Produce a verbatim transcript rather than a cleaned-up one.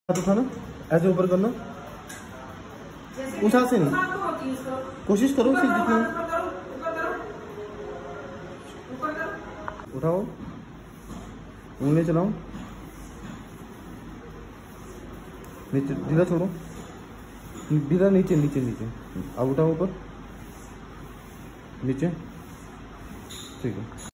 हाथ उठाना, ऐसे ऊपर करना, उठा से नहीं, कोशिश करो सिर्फ जितना उठाओ, उंगली चलाओ, नीचे ढीला छोड़ो, ढीला नीचे नीचे नीचे, अब उठाओ ऊपर नीचे, ठीक है।